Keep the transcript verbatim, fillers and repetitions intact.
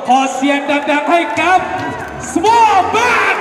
ขอเสียงดังๆให้กับ Small Band